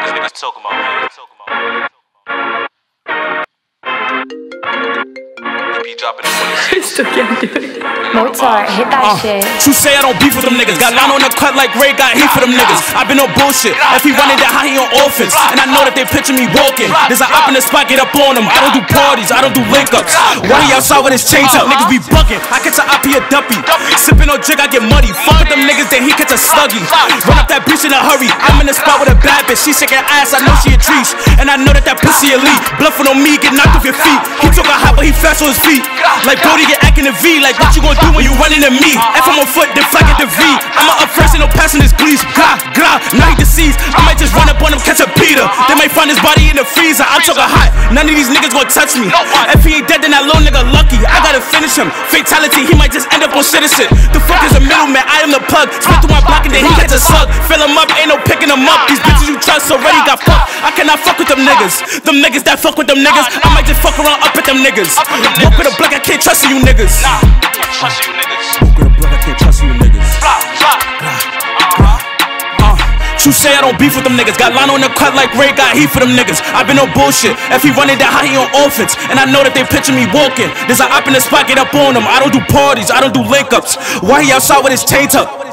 niggas talking about, man. EP dropping in 26. Mozart, hit that shit. You say I don't beef with them niggas. Got line on the cut like Ray got heat for them niggas. I been on bullshit. If he running that high, he on offense. And I know that they picture me walking. There's an op in the spot, get up on him. I don't do parties, I don't do link-ups. Why he outside with his chains up? Niggas be bugging. I catch a op, he a duppy. Sipping on jig, I get muddy. Fuck with them niggas, then he catch a sluggy. Run up that bitch in a hurry. I'm in the spot with a bad bitch. She shaking ass, I know she a trees. And I know that pussy elite. Bluffing on me, get knocked off your feet. He took a hop, but he fast on his feet. Like Brody get acting a V. Like what you gonna do when you running to me? If I'm on foot, then flag at the V. I'ma up first and no passing his please. Gra, gra, now he deceased. I might just run up on him, catch a Peter. They might find his body in the freezer. I'm talking hot, none of these niggas gonna touch me. If he ain't dead, then that little nigga lucky. I gotta finish him. Fatality, he might just end up on citizen. The fuck is a middleman? I am the plug. Spit through my block and then he catch a slug. Fill him up, ain't no picking him up. These bitches you trust already got fucked. I cannot fuck with them niggas. Them niggas that fuck with them niggas, I might just fuck around up with them niggas. Walk with a block, I can't trust you niggas. Trust you niggas. Walk with a block, I can't trust you niggas. You say I don't beef with them niggas. Got line on the cut like Ray got heat for them niggas. I been on bullshit. If he running that high, he on offense. And I know that they picture me walking. There's an op in the spot, get up on him. I don't do parties, I don't do link-ups. Why he outside with his chains up?